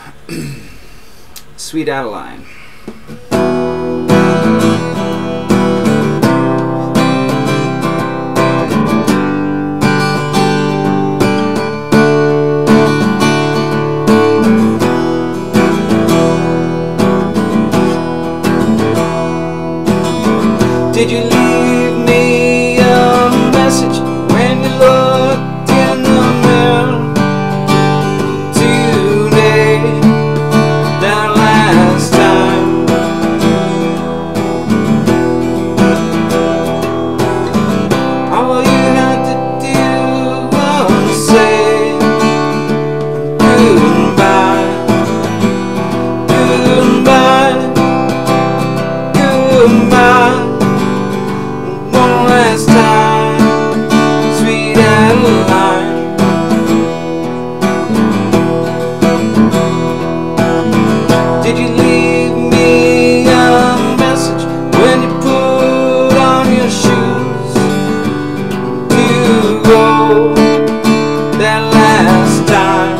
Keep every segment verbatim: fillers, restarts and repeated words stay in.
Sweet Adaline. Did you leave me a message when you looked in the mirror today, that last time? All you had to do was say goodbye, goodbye, goodbye. One last time, sweet Adaline. Did you leave me a message when you put on your shoes to go that last time?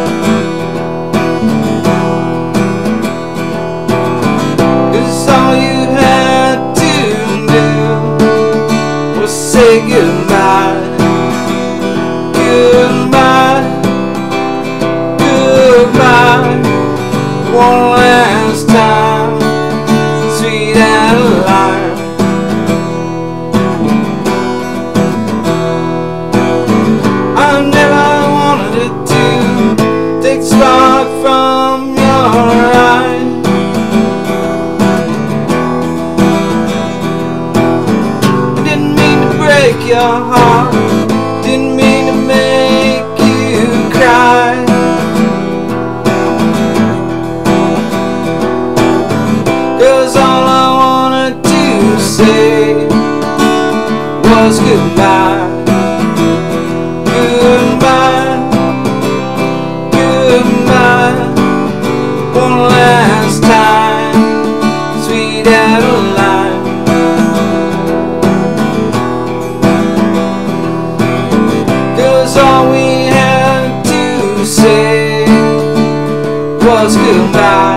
'Cause all you had to do was say goodbye, goodbye, goodbye. One last time, sweet Adaline. I never wanted it to take the spark from your eyes. Break your heart, didn't mean to make you cry. 'Cause all I wanted to say was goodbye, goodbye, goodbye. One last time, sweet Adaline. 'Cause all we had to say was goodbye.